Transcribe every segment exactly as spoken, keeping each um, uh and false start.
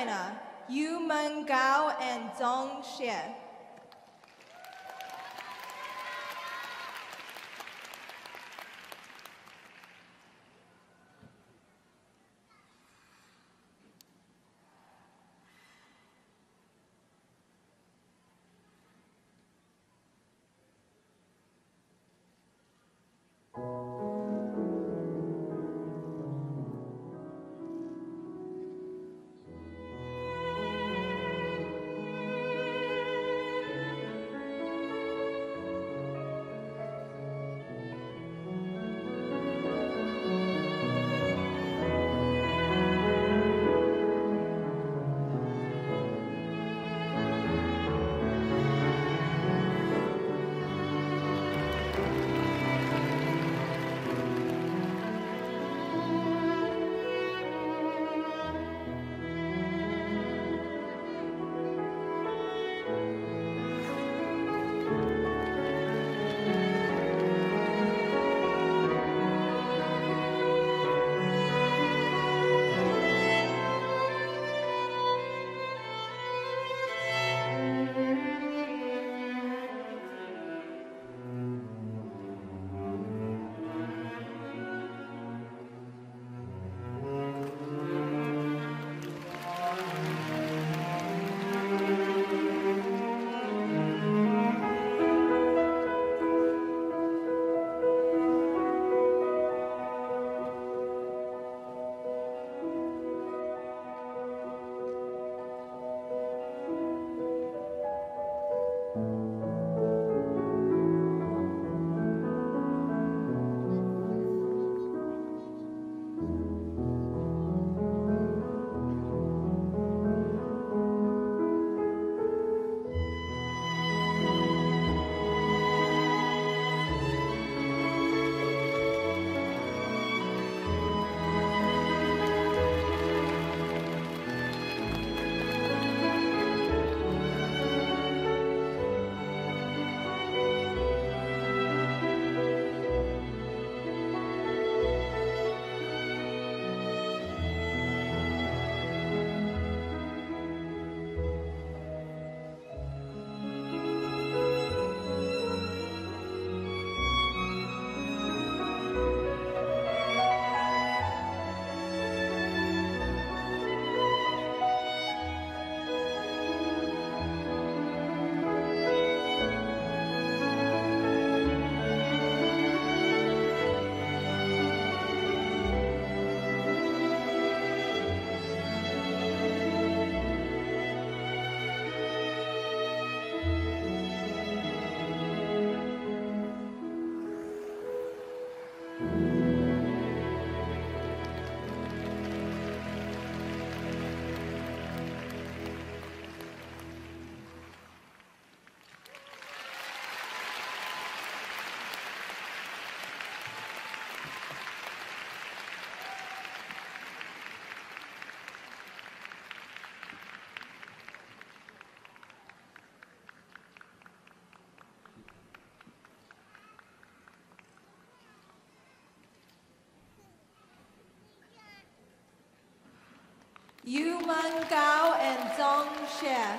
China, Yu Men Gao and Zhong Xie. Yu Men Gao and Zhong Xie.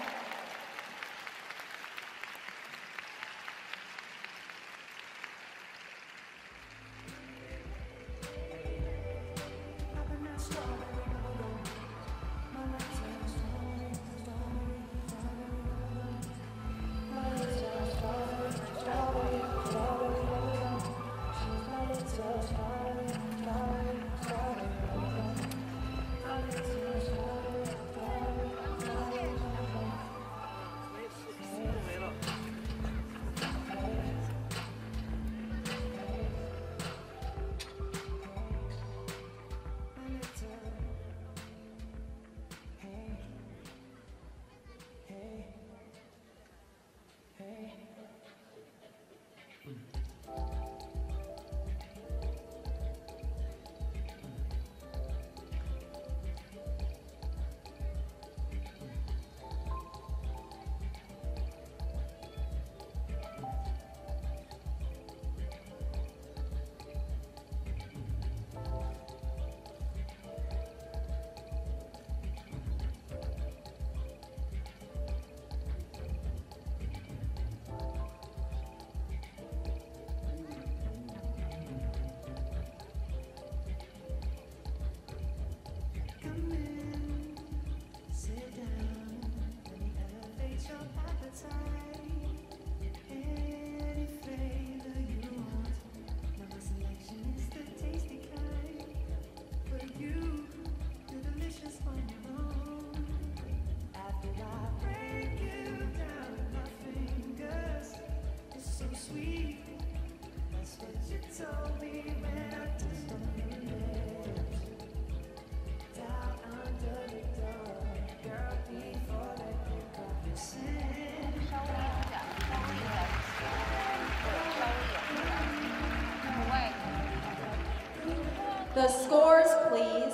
The scores, please.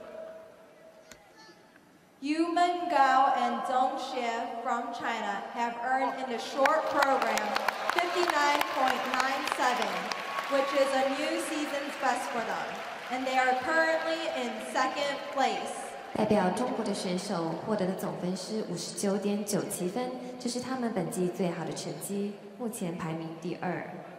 Yu Mengao and Zhong Xie from China have earned in the short program fifty-nine point nine seven, which is a new season's best for them, and they are currently in second place. 代表中国的选手获得的总分是五十九点九七分，这是他们本季最好的成绩，目前排名第二。